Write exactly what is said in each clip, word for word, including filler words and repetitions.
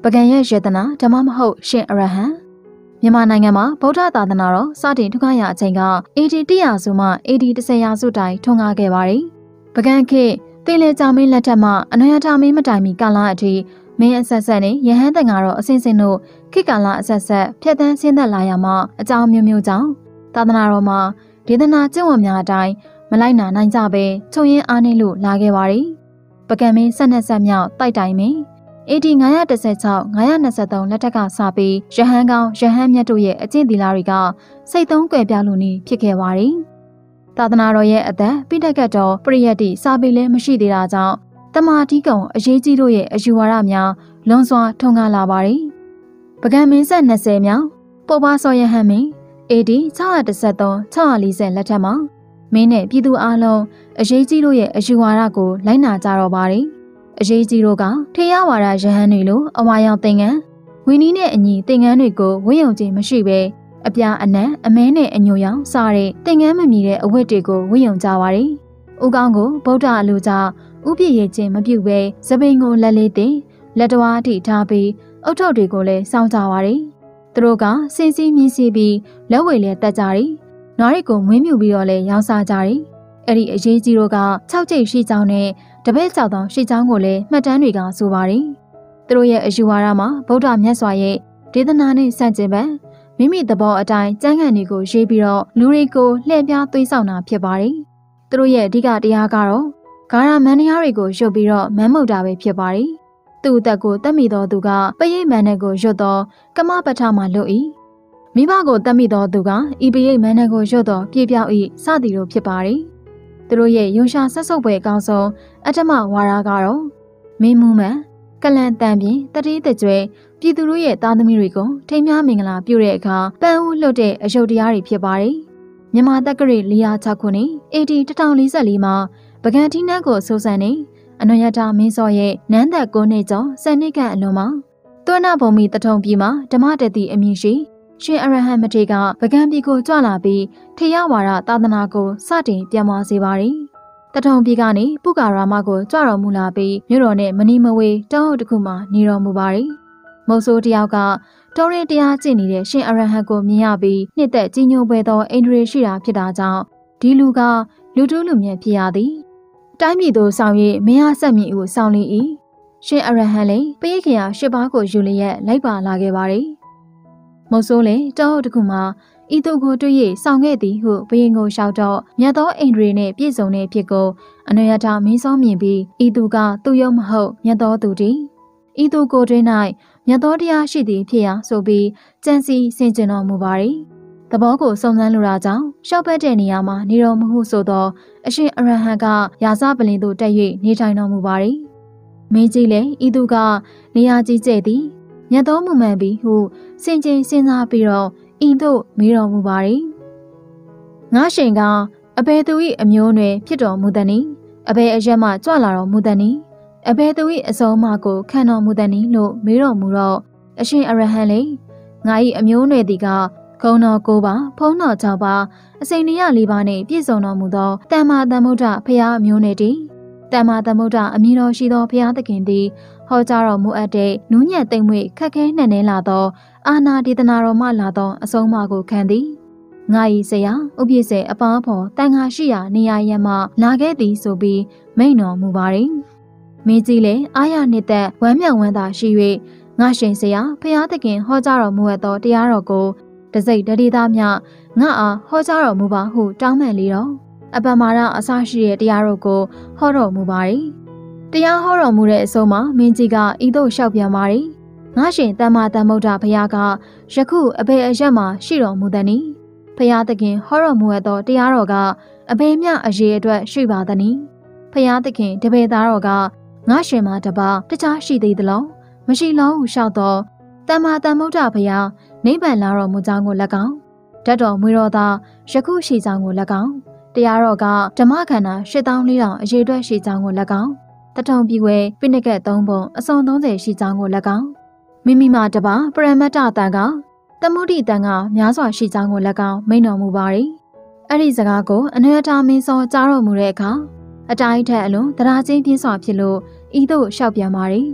ပကံရဲ့ယေတနာဓမ္မမဟုတ်ရှင်အရဟံမြန်မာနိုင်ငံမှာဗုဒ္ဓသာသနာတော်စတင်ထူထောင်ရအချိန်က အေဒီ တစ်ရာစုမှ အေဒီ တစ်ဆယ်ရာစုတိုင်ထွန်းကားခဲ့ပါတယ်။ပကံခေတ်သင်လေကြောင်မင်းလက်ထက်မှအနွေထမင်းမတိုင်မီကာလအထိမင်းအဆက်ဆက်နဲ့ယဟန်တန်ကတော့အစင်းစင်းတို့ခေတ်ကာလအဆက်ဆက်ဖြတ်တန်းဆင်းသက်လာရမှအကြောင်းမျိုးမျိုးကြောင့်သာသနာတော်မှာဒေသနာကျင့်ဝတ်များအတိုင်းမလိုက်နာနိုင်ကြပဲချုပ်ရင်းအားနည်းလို့လာခဲ့ပါတယ်။ပကံမင်းဆက်နှစ်ဆက်မြောက်တိုက်တိုင်မင်းအေဒီ ငါးရာတစ်ဆယ်ခြောက် ငါးရာနှစ်ဆယ်သုံးလက်ထက်ကစပြီးရဟန်းကောင်းရဟန်းမြတ်တို့ရဲ့အကျင့်သီလတွေကစိတ်သုံးကွယ်ပြလို့နေဖြစ်ခဲ့ပါတယ်။သာသနာတော်ရဲ့အသက်ပိဋကတ်တော်ပရိယတ္တိစာပေလည်းမရှိသေးတာကြောင့်တမာတိကုံအရေးကြီးတို့ရဲ့အယူဝါဒများလွန်စွာထွန်းကားလာပါတယ်။ပကံမင်းဆက်နှစ်ဆယ်မြောက်ပုပ္ပစောရဟန်းမင်းအေဒီ ခြောက်ရာတစ်ဆယ်သုံး ခြောက်ရာလေးဆယ်လက်ထက်မှာမင်းနဲ့ပြည်သူအလုံးအရေးကြီးတို့ရဲ့အယူဝါဒကိုလိုက်နာကြတော့ပါတယ်။အရေးကြီးတို့ကထေရဝါဒရဟန်းတွေလိုအဝါရောင်သင်္ကန်းဝီနီးနဲ့အညီသင်္ကန်းတွေကိုဝိယုံခြင်းမရှိဘဲအပြာအနံ့အမဲနဲ့အညိုရောင်စားတဲ့သင်္ကန်းမမီတဲ့အဝတ်တွေကိုဝိယုံကြပါတယ်။ဥကောင်းကိုဗုဒ္ဓအလိုကြောင့်ဥပြည့်ရခြင်းမပြုဘဲသပင်ကိုလက်လေးတင်လက်တော်အထိထားပြီးအုတ်ထုပ်တွေကိုလည်းစောင်းကြပါတယ်။သူတို့ကစင်စီးမြည်စီးပြီးလက်ဝဲလည်းတက်ကြတယ်။နွားတွေကိုမွေးမြူပြီးတော့လည်းရောင်းစားကြတယ်။အဲ့ဒီအရေးကြီးတို့က၆ကျိတ်ရှိကြောင်းနဲ့တပည့်ကြောက်သောရှိချောင်းကိုလည်းမှတ်တမ်းတွေကဆိုပါတယ်။သူတို့ရဲ့အယူဝါဒမှာဗုဒ္ဓမြတ်စွာရဲ့ဒေသနာနဲ့ဆန့်ကျင်ဘက်မိမိသဘောအတိုင်းကျမ်းဂန်တွေကိုရေးပြီးတော့လူတွေကိုလှည့်ပြားသွေးဆောင်တာဖြစ်ပါတယ်။သူတို့ရဲ့အဓိကတရားကတော့ဂါရမန်နီယာတွေကိုရုပ်ပြီးတော့မန်းမုတ်တာပဲဖြစ်ပါတယ်။သူ့အသက်ကိုတတ်မိသောသူကပရိတ်မန်နဲ့ကိုရွတ်တော့ကမပထမလွတ်၏။မိဘကိုတတ်မိသောသူကဤပရိတ်မန်နဲ့ကိုရွတ်တော့ပြေပြောက်၏စသည်တို့ဖြစ်ပါတယ်။သူတို့ရဲ့ယုံရှာဆက်ဆုပ်ပွဲအကောင်းဆုံးအတ္တမဝါဒကတော့မင်းမူမှန်ကလန်တန်ပြင်တတိတကြွယ်ပြည်သူတို့ရဲ့သားသမီးတွေကိုထိမ်းများမင်္ဂလာပြုတဲ့အခါပန်းဦးလှုပ်တဲ့အယုတ်တရားတွေဖြစ်ပါတယ်။မြန်မာတက္ကရာလေးရာ၆ခုနှစ်အေဒီ တစ်ထောင်လေးဆယ်လေးမှာပကံတီးနန်းကိုစိုးစံနေအနွေရတာမင်းစောရဲ့နန်းသက်ကိုနှစ်ကျော်စံနှစ်ကအလွန်မှာသွနဘုံမီတထုံပြည်မှာဓမ္မတတိအမည်ရှိရှင်အရဟံမထေရကပကံပြည်ကိုကြွလာပြီးထေရဝါဒသာသနာကိုစတင်ပြန်ပွားစေပါတယ်။တထုံပြည်ကနေပုဂ္ဂရာမကိုကြွတော်မူလာပြီးမြို့တော်နဲ့မနီမဝေးတောင်းဟုတ်တစ်ခုမှနေတော်မူပါတယ်။မုတ်ဆိုးတယောက်ကတော်ရင်တရားကျင့်နေတဲ့ရှင်အရဟံကိုမြင်ရပြီးနှစ်သက်ကြီးညိုပွဲသောအိန္ဒြေရှိတာဖြစ်တာကြောင့်ဒီလူကလူတူးလူမြတ်ဖြစ်ရသည်။တိုင်းပြည်သို့ဆောင်၍မင်းအားဆက်မြင့်ကိုဆောင်လီ၏ရှင်အရဟံလည်းပရိခေယရှစ်ပါးကိုယူလျက်လိုက်ပါလာခဲ့ပါတယ်။မုတ်ဆိုးလည်းတောင်းဟုတ်တစ်ခုမှဤသူကိုတွေ့၍ဆောင်ခဲ့သည်ဟုဘုရင်ကိုလျှောက်တော့မြတ်သောအိန္ဒြေနှင့်ပြည့်စုံတဲ့ဖြစ်ကိုအနွေရထမင်းစောမြင်ပြီးဤသူကသူယုံမဟုတ်မြတ်သောသူတည်းဤသူကိုတွင်၌မြတ်သောတရားရှိသည်ဖြစ်ရာဆိုပြီးကြံစီဆင်ကျင်တော်မူပါ၏သဘောကိုစုံစမ်းလိုတာကြောင့်ရှောက်ပတ်တဲ့နေရာမှာနေတော်မူဟုဆိုသောအရှင်အရဟံကရာဇပလင်သို့တက်၍နေထိုင်တော်မူပါ၏မင်းကြီးလည်းဤသူကနေရာကြီးကျဲ့သည်မြတ်သောမူမှန်ပြီဟုစင်ကြင်စဉ်းစားပြီးတော့ဤသို့မေးတော်မူပါ၏ငါရှင်ကအဘယ်သူ၏အမျိုးအနွယ်ဖြစ်တော်မူသနည်းအဘယ်အရက်မှကြွလာတော်မူသနည်းအဘယ်သူ၏အစုံအမကိုခံတော်မူသနည်းလို့မေးတော်မူတော့အရှင်အရဟံလေငါ၏အမျိုးအနွယ်သည်ကဂုံတော်ကိုပါဖုံးတော်၆ပါအစိန်နေရလေးပါနှင့်ပြည့်စုံတော်မူသောတမ္မာသမ္ဗုဒ္ဓဖရာအမျိုးနွယ်တည်းတမ္မာသမ္ဗုဒ္ဓအမည်တော်ရှိသောဖရာသခင်သည်ဟောကြားတော်မူအပ်တဲ့နူးညံ့သိမ့်မွေ့ခက်ခဲနှံ့နှဲလာသောအာနာဒေသနာတော်မှလာသောအဆုံးအမကိုခံသည်ငါ၏ဆရာဥပြည့်စေအပေါင်းဖော်တန်ခါရှိရာနေရာရမှလာခဲ့သည်ဆိုပြီးမိန့်တော်မူပါ၏မင်းကြီးလည်းအာရနှစ်သက်ဝမ်းမြောက်ဝမ်းသာရှိ၍ငါရှင်ဆရာဖရာသခင်ဟောကြားတော်မူအပ်သောတရားတော်ကိုတစိတ်တတိသားမြငါအားဟောကြားတော်မူပါဟုတောင်းပန်လေတော့အပမာရအစရှိတဲ့တရားတော်ကိုဟောတော်မူပါ၏တရားဟောတော်မူတဲ့အဆုံးမှာမင်းကြီးကဤသို့လျှောက်ပြန်ပါ၏ငါရှင်တမ္မာသမ္ဗုဒ္ဓဘုရားကယခုအဘေအရက်မှာရှိတော်မူသည်နီဘုရားသခင်ဟောတော်မူသောတရားတော်ကအဘေမြအရေးအတွက်ရှိပါသည်နီဘုရားသခင်တပည့်သားတော်ကငါရှင်မှာတပါတခြားရှိသေးသလားမရှိလို့ဟုလျှောက်တော့တမ္မာသမ္ဗုဒ္ဓဘုရားနိဗ္ဗာန်လာတော်မူကြောင်းကို၎င်းဓာတ်တော်မွေတော်သားယခုရှိကြောင်းကို၎င်းတရားတော်ကဓမ္မခန္ဓာရှစ်သောင်းလေးထောင်အရေးအတွက်ရှိကြောင်းကို၎င်းတထုံပြီးွယ်ပိဏကတ်သုံးပုံအစုံသုံးဆယ်ရှိကြောင်းကို၎င်းမိမိမှာတပါပရမတ္တတန်ကသမုဒိတန်ကများစွာရှိကြောင်းကို၎င်းမိန့်တော်မူပါ၏အဲ့ဒီစကားကိုအနွေတာမင်းစောကြားတော်မူတဲ့အခါအတိုင်းထက်အလွန်တရားချင်းပြင်းစွာဖြစ်လို့ဤသို့လျှောက်ပြန်ပါ၏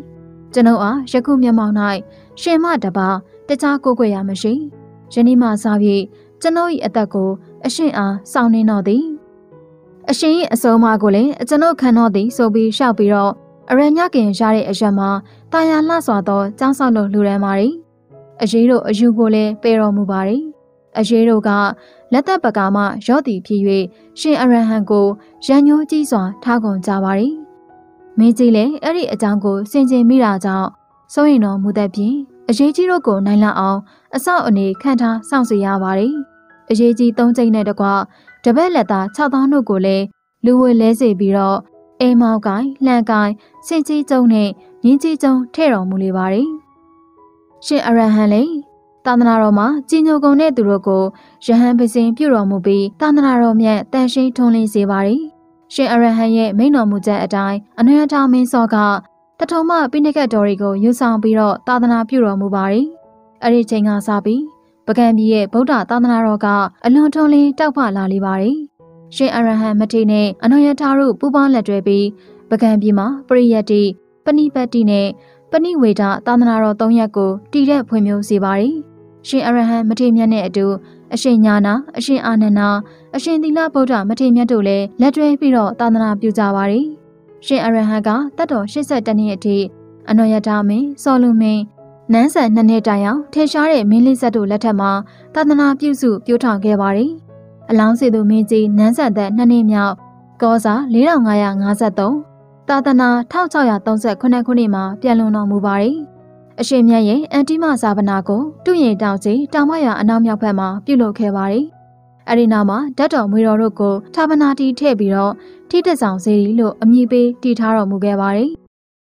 ကျွန်ုပ်အားယခုမျက်မှောက်၌ရှင်မတပါတခြားကိုးကွယ်ရမရှိယနေ့မှစပြီးကျွန်ုပ်၏အသက်ကိုအရှင်အားစောင့်နေတော်သည်အရှင်၏အဆုံးအမကိုလည်းကျွန်ုပ်ခံတော်သည်ဆိုပြီးရှောက်ပြီးတော့အရညကင်ရတဲ့အရက်မှာတာယာလှစွာသောကျောင်းဆောက်လို့လှူဒန်းပါသည်အရေးတို့အယူကိုလည်းပေတော်မူပါသည်အရေးတို့ကလက်သက်ပကာမှရော့သည်ဖြစ်၍ရှင်အရဟံကိုရန်ညိုးကြီးစွာထားကုန်ကြပါသည်မင်းကြီးလည်းအဲ့ဒီအကြောင်းကိုစင်ကြင်မိတာကြောင့်စိုးရင်တော်မူတဲ့ဖြင့်အရေးကြီးတို့ကိုနိုင်လောက်အောင်အဆောက်အနေခံထားစောင့်စီရပါသည်အရေးကြီးသုံးကျိန်းနဲ့တကွတပည့်လက်သား၆သောင်းတို့ကိုလည်းလူဝဲလဲစေပြီးတော့အိမ်မောက်ကိုင်းလှန်ကိုင်းစင်ကြီးကျုံနဲ့ရင်းကြီးကျုံထဲ့တော်မူလေပါသည်ရှင်အရဟံလည်းသာသနာတော်မှာကြီးညိုကုန်တဲ့သူတို့ကိုယဟန်ပစင်ပြုတော်မူပြီးသာသနာတော်မြတ်တန်ရှင်းထွန်းလင်းစေပါသည်ရှင်အရဟံရဲ့မိန့်တော်မူချက်အတိုင်းအနွေထောင်မင်းစောကတထုံမပိဏကတ်တော်တွေကိုယူဆောင်ပြီးတော့သာသနာပြုတော်မူပါသည်အဲ့ဒီချိန်ကစပြီးပကံပြည်ရဲ့ဗုဒ္ဓသာသနာတော်ကအလွန်ထွန်းလင်းတောက်ပလာလေပါသည်ရှင်အရဟံမထေရနဲ့အနွေထာတို့ပူးပေါင်းလက်တွဲပြီးပကံပြည်မှာပရိယတ္တိပဏိပတ်တိနဲ့ပဏိဝေဒသာသနာတော်သုံးရပ်ကိုတည်တဲ့ဖွံ့ဖြိုးစေပါသည်ရှင်အရဟံမထေရမြတ်နဲ့အတူအရှင်ညာနာအရှင်အာနန္ဒာအရှင်သီလဗုဒ္ဓမထေရမြတ်တို့လည်းလက်တွဲပြီးတော့သာသနာပြုကြပါသည်ရှင်အရဟံကတတ်တော်၈၁နှစ်အထိအနွေထာမင်းစောလူမင်းနန်းဆန်နှစ်နှစ်တိုင်အောင်ထေရှားတဲ့မင်းလေးဆက်တို့လက်ထက်မှာသာသနာပြုစုပြိုးထောင်ခဲ့ပါသည်အလောင်းစေသူမင်းကြီးနန်းဆန်သက်နှစ်နှစ်မြောက်ကောစာ၄ထောင်၅ရာ၅ဆယ့်သုံးသာသနာ၁၆၃၉ခုနှစ်မှာပြန်လွန်တော်မူပါသည်အရှင်မြတ်ရဲ့အန်တိမဇာဗနာကိုတူရင်တောင်ကြီးတောင်မရအနောက်မြောက်ဘက်မှာပြုလုပ်ခဲ့ပါသည်အဲဒီနောက်မှာဓာတ်တော်မွေတော်တို့ကိုဌာပနာတီထည့်ပြီးတော့ထိတက်ဆောင်စေရီလို့အမည်ပေးတည်ထားတော်မူခဲ့ပါသည်